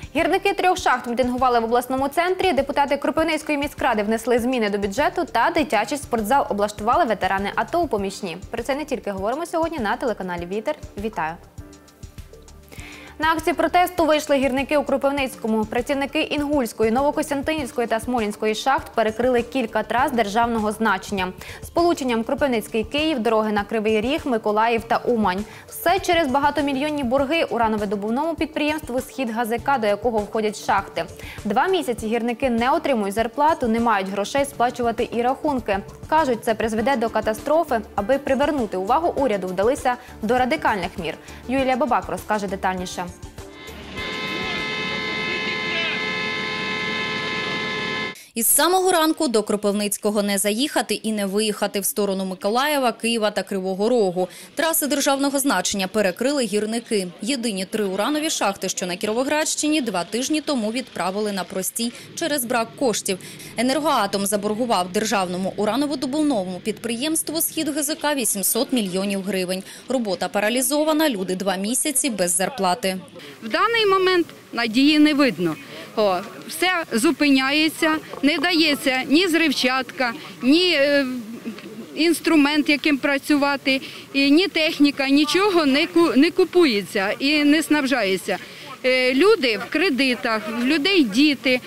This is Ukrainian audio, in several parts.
Гірники 3 шахт мітингували в обласному центрі, депутати Кропивницької міськради внесли зміни до бюджету та дитячий спортзал облаштували ветерани АТО у помічні. Про це не тільки говоримо сьогодні на телеканалі «Вітер». Вітаю! На акцію протесту вийшли гірники у Кропивницькому. Працівники Інгульської, Новокостянтинівської та Смолінської шахт перекрили кілька трас державного значення. Сполученням Кропивницький-Київ, дороги на Кривий Ріг, Миколаїв та Умань. Все через багатомільйонні борги урановидобувному підприємству «Східгазика», до якого входять шахти. 2 місяці гірники не отримують зарплату, не мають грошей сплачувати і рахунки. Кажуть, це призведе до катастрофи. Аби привернути увагу уряду, вдалися до радикальних мір. Юлія Бабак розкаже детальніше. Із самого ранку до Кропивницького не заїхати і не виїхати в сторону Миколаєва, Києва та Кривого Рогу. Траси державного значення перекрили гірники. Єдині 3 уранові шахти, що на Кіровоградщині, 2 тижні тому відправили на простій через брак коштів. «Енергоатом» заборгував державному урановидобувному підприємству «Східгазика» 800 мільйонів гривень. Робота паралізована, люди 2 місяці без зарплати. В даний момент надії не видно. Все зупиняється, не дається ні зривчатка, ні інструмент, яким працювати, ні техніка, нічого не купується і не снабжається. Люди в кредитах, в людей діти,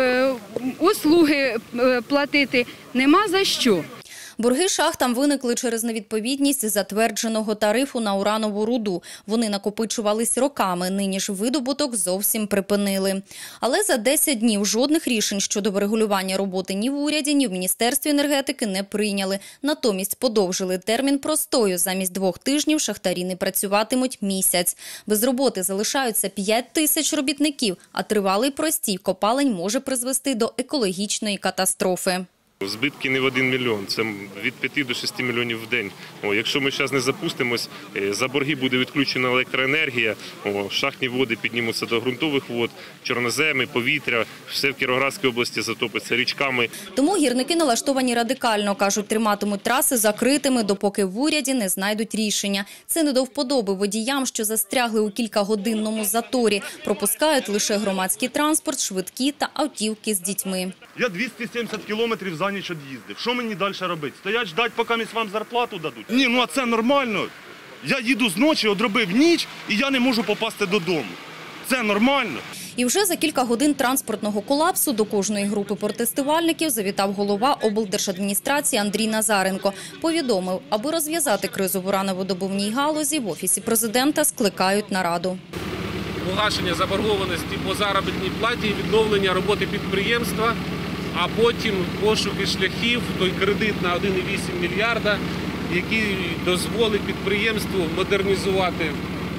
услуги платити нема за що. Борги шахтам виникли через невідповідність затвердженого тарифу на уранову руду. Вони накопичувались роками, нині ж видобуток зовсім припинили. Але за 10 днів жодних рішень щодо врегулювання роботи ні в уряді, ні в Міністерстві енергетики не прийняли. Натомість подовжили термін простою. Замість 2 тижнів шахтарі не працюватимуть місяць. Без роботи залишаються 5 тисяч робітників, а тривалий простій копалень може призвести до екологічної катастрофи. Збитки не в 1 мільйон, це від 5 до 6 мільйонів в день. Якщо ми зараз не запустимось, за борги буде відключена електроенергія, шахтні води піднімуться до ґрунтових вод, чорноземи, повітря, все в Кіровоградській області затопиться річками. Тому гірники налаштовані радикально, кажуть, триматимуть траси закритими, допоки в уряді не знайдуть рішення. Це не до вподоби водіям, що застрягли у кількагодинному заторі. Пропускають лише громадський транспорт, швидкі та автівки з дітьми. Я 270 кілометрів за ніч від'їздив. Що мені далі робити? Стоять, ждать, поки вам зарплату дадуть? Ні, ну а це нормально. Я їду з ночі, одробив ніч, і я не можу попасти додому. Це нормально. І вже за кілька годин транспортного колапсу до кожної групи протестувальників завітав голова облдержадміністрації Андрій Назаренко. Повідомив, аби розв'язати кризу в урановидобувній галузі, в Офісі президента скликають нараду. Погашення заборгованості по заробітній платі, відновлення роботи підприємства, а потім пошуки шляхів, той кредит на 1,8 мільярда, який дозволить підприємству модернізувати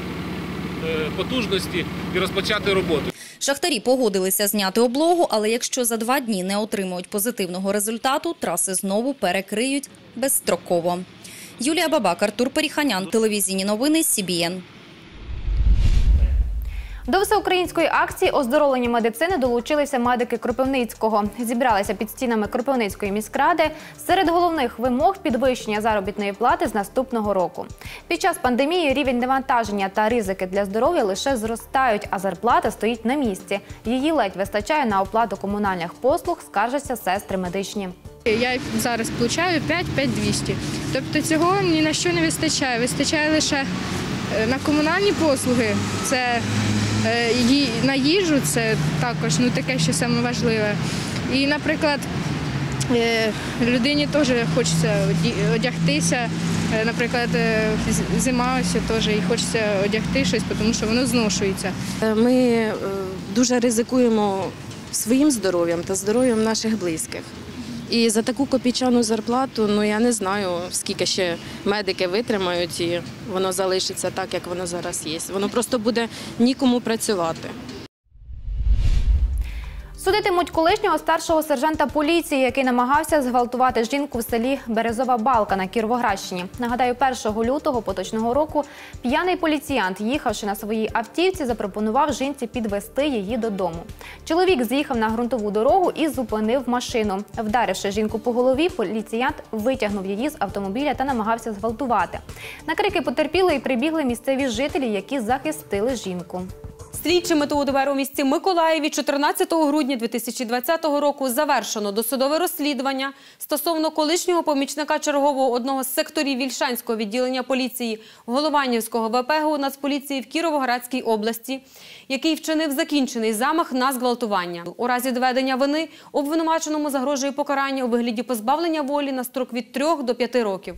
потужності і розпочати роботу. Шахтарі погодилися зняти облогу, але якщо за 2 дні не отримають позитивного результату, траси знову перекриють безстроково. Юлія Бабак, Артур Періханян, телевізійні новини СІБІН. До всеукраїнської акції оздоровлення медицини долучилися медики Кропивницького. Зібралися під стінами Кропивницької міськради. Серед головних вимог – підвищення заробітної плати з наступного року. Під час пандемії рівень навантаження та ризики для здоров'я лише зростають, а зарплата стоїть на місці. Її ледь вистачає на оплату комунальних послуг, скаржаться сестри медичні. Я зараз отримую 5-200. Тобто цього ні на що не вистачає. Вистачає лише на комунальні послуги. Це на їжу, це також таке, що саме важливе. І, наприклад, людині теж хочеться одягтися, наприклад, зима ось теж, і хочеться одягти щось, тому що воно зношується. Ми дуже ризикуємо своїм здоров'ям та здоров'ям наших близьких. І за таку копійчану зарплату, я не знаю, скільки ще медики витримають, і воно залишиться так, як воно зараз є. Воно просто буде нікому працювати. Судитимуть колишнього старшого сержанта поліції, який намагався зґвалтувати жінку в селі Березова Балка на Кіровоградщині. Нагадаю, 1 лютого поточного року п'яний поліціянт, їхавши на своїй автівці, запропонував жінці підвезти її додому. Чоловік з'їхав на ґрунтову дорогу і зупинив машину. Вдаривши жінку по голові, поліціянт витягнув її з автомобіля та намагався зґвалтувати. На крики потерпілої прибігли місцеві жителі, які захистили жінку. Слідчими ТУ-ДБР у місті Миколаєві 14 грудня 2020 року завершено досудове розслідування стосовно колишнього помічника чергового одного з секторів Вільшанського відділення поліції Голованівського ВП ГУ Нацполіції в Кіровоградській області, який вчинив закінчений замах на зґвалтування. У разі доведення вини обвинуваченому загрожує покарання у вигляді позбавлення волі на строк від 3 до 5 років.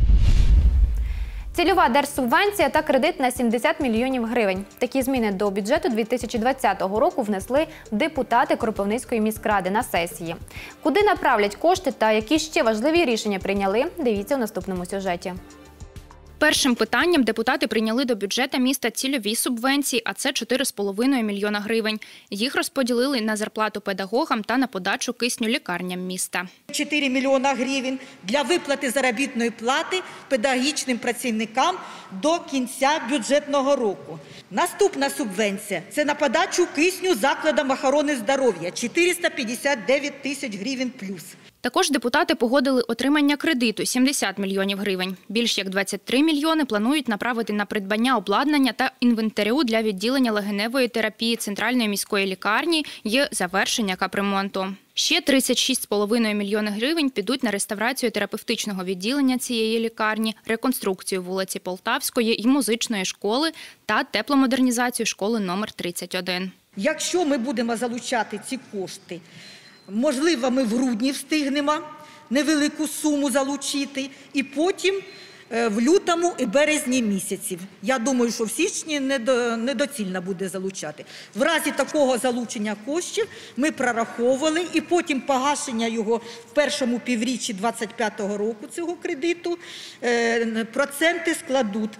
Цільова держсубвенція та кредит на 70 мільйонів гривень. Такі зміни до бюджету 2020 року внесли депутати Кропивницької міськради на сесії. Куди направлять кошти та які ще важливі рішення прийняли, дивіться у наступному сюжеті. Першим питанням депутати прийняли до бюджету міста цільові субвенції, а це 4,5 мільйона гривень. Їх розподілили на зарплату педагогам та на подачу кисню лікарням міста. 4 мільйона гривень для виплати заробітної плати педагогічним працівникам до кінця бюджетного року. Наступна субвенція – це на подачу кисню закладам охорони здоров'я – 459 тисяч гривень плюс. Також депутати погодили отримання кредиту – 70 мільйонів гривень. Більш як 23 мільйони планують направити на придбання обладнання та інвентарю для відділення легеневої терапії Центральної міської лікарні і завершення капремонту. Ще 36,5 мільйони гривень підуть на реставрацію терапевтичного відділення цієї лікарні, реконструкцію вулиці Полтавської і музичної школи та тепломодернізацію школи номер 31. Якщо ми будемо залучати ці кошти, можливо, ми в грудні встигнемо невелику суму залучити, і потім в лютому і березні місяців. Я думаю, що в січні недоцільно буде залучати. В разі такого залучення коштів ми прораховували, і потім погашення його в першому півріччі 2025 року цього кредиту проценти складуть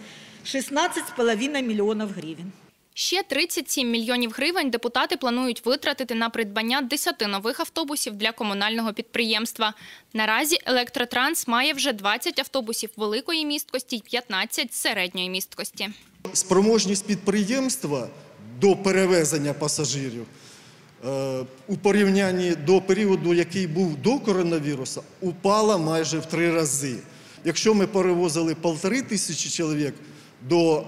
16,5 мільйонів гривень. Ще 37 мільйонів гривень депутати планують витратити на придбання 10 нових автобусів для комунального підприємства. Наразі «Електротранс» має вже 20 автобусів великої місткості і 15 середньої місткості. Спроможність підприємства до перевезення пасажирів у порівнянні до періоду, який був до коронавірусу, упала майже в 3 рази. Якщо ми перевозили 1500 чоловік до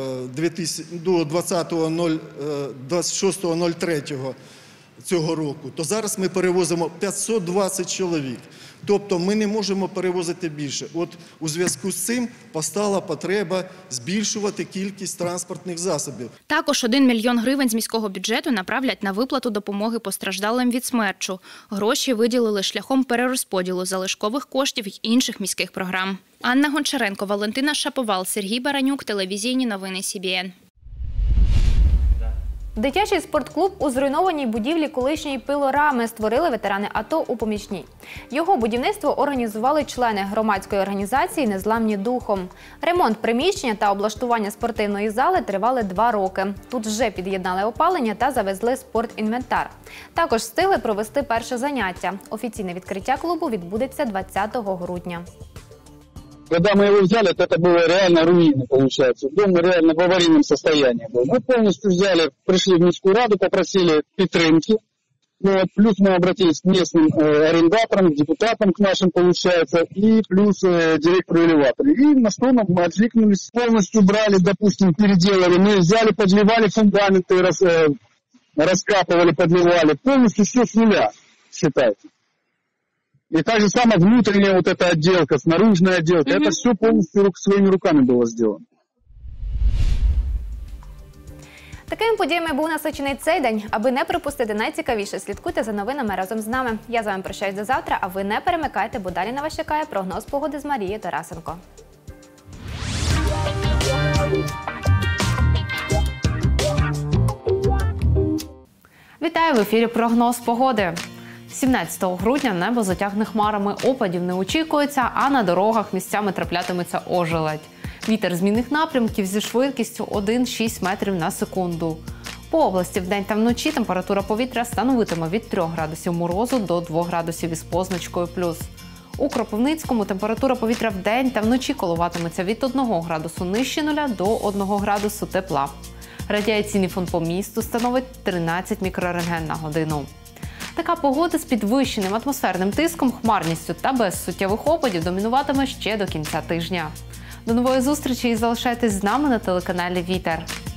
26.03 цього року, то зараз ми перевозимо 520 чоловік. Тобто ми не можемо перевозити більше. От у зв'язку з цим постала потреба збільшувати кількість транспортних засобів. Також 1 мільйон гривень з міського бюджету направлять на виплату допомоги постраждалим від смерчу. Гроші виділили шляхом перерозподілу залишкових коштів і інших міських програм. Анна Гончаренко, Валентина Шаповал, Сергій Баранюк, телевізійні новини СІБІН. Дитячий спортклуб у зруйнованій будівлі колишньої пилорами створили ветерани АТО у Помічній. Його будівництво організували члени громадської організації «Незламні духом». Ремонт приміщення та облаштування спортивної зали тривали 2 роки. Тут вже під'єднали опалення та завезли спортінвентар. Також встигли провести перше заняття. Офіційне відкриття клубу відбудеться 20 грудня. Когда мы его взяли, то это было реально руина, получается. Дом реально в аварийном состоянии был. Мы полностью взяли, пришли в Міську раду, попросили підтримки. Плюс мы обратились к местным арендаторам, депутатам к нашим, получается, и плюс директору элеватора. И на что мы откликнулись, полностью брали, допустим, переделали. Мы взяли, подливали фундаменты, раскапывали, подливали. Полностью все с нуля, считайте. И так же самое внутренняя вот эта отделка, наружная отделка, это все полностью своими руками было сделано. Такими подіями був насичений цей день. Аби не пропустити найцікавіше, слідкуйте за новинами разом з нами. Я з вами прощаюсь до завтра, а ви не перемикайте, бо далі на вас чекає прогноз погоди з Марією Тарасенко. Вітаю, в ефірі прогноз погоди. 17 грудня небо затягне хмарами, опадів не очікується, а на дорогах місцями траплятиметься ожеледь. Вітер змінних напрямків зі швидкістю 1,6 метрів на секунду. По області вдень та вночі температура повітря становитиме від 3 градусів морозу до 2 градусів із позначкою плюс. У Кропивницькому температура повітря вдень та вночі коливатиметься від 1 градусу нижче нуля до 1 градусу тепла. Радіаційний фон по місту становить 13 мікрорентген на годину. Така погода з підвищеним атмосферним тиском, хмарністю та без суттєвих опадів домінуватиме ще до кінця тижня. До нової зустрічі і залишайтесь з нами на телеканалі «Вітер».